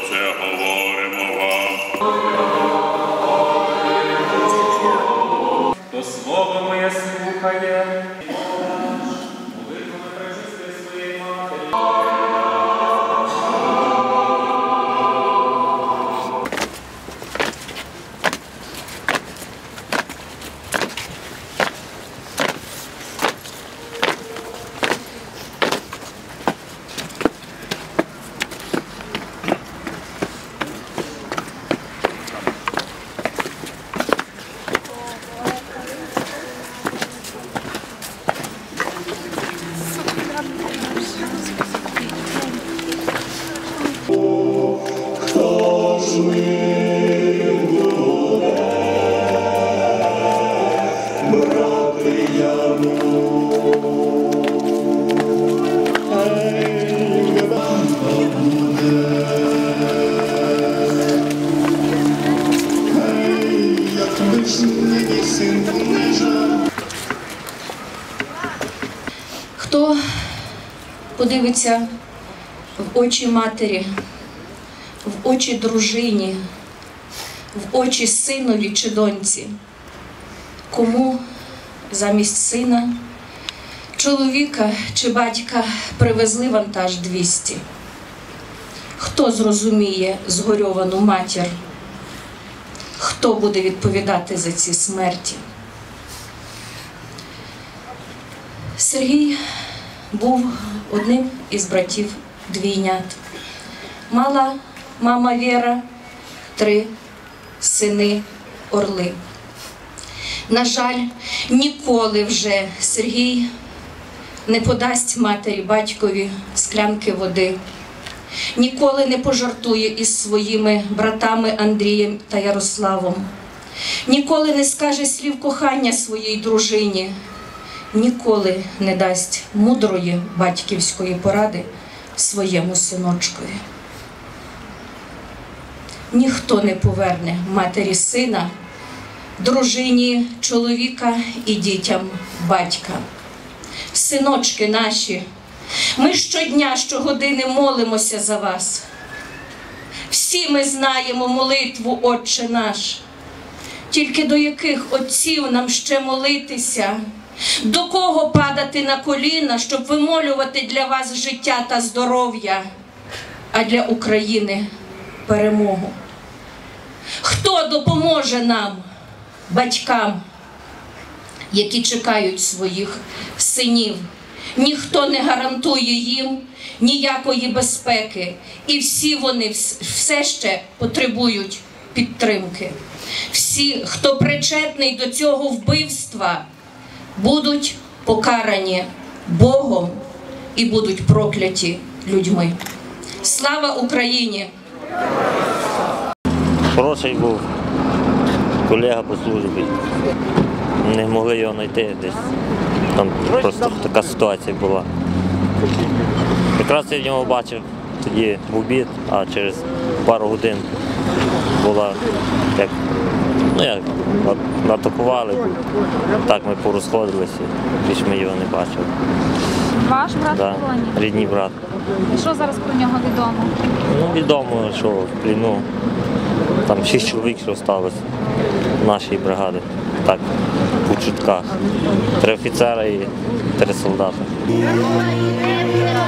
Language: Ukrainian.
це говоримо вам. Хто слово моє слухає, молитвами пречистої своєї матері. Хто подивиться в очі матері, в очі дружині, в очі синові чи доньці, кому замість сина, чоловіка чи батька привезли вантаж 200? Хто зрозуміє згорьовану матір? Хто буде відповідати за ці смерті? Сергій був одним із братів-двійнят. Мала мама Віра 3 сини-орли. На жаль, ніколи вже Сергій не подасть матері-батькові склянки води, ніколи не пожартує із своїми братами Андрієм та Ярославом, ніколи не скаже слів кохання своїй дружині, ніколи не дасть мудрої батьківської поради своєму синочкові. Ніхто не поверне матері сина, дружині чоловіка і дітям батька. Синочки наші, ми щодня, щогодини молимося за вас. Всі ми знаємо молитву «Отче наш». Тільки до яких отців нам ще молитися? До кого падати на коліна, щоб вимолювати для вас життя та здоров'я, а для України перемогу? Хто допоможе нам, батькам, які чекають своїх синів? Ніхто не гарантує їм ніякої безпеки, і всі вони все ще потребують підтримки. Всі, хто причетний до цього вбивства, будуть покарані Богом і будуть прокляті людьми. Слава Україні! Хороший був колега по службі. Не могли його знайти десь. Там просто така ситуація була. Якраз я в нього бачив тоді в обід, а через пару годин була, як атакували, так ми порозходилися, більше ми його не бачили. Ваш брат в полоні? Рідний брат. І що зараз про нього відомо? Ну, відомо, що в пліну там 6 чоловік залишилось нашої бригади. Так, по чутках. 3 офіцери і 3 солдати.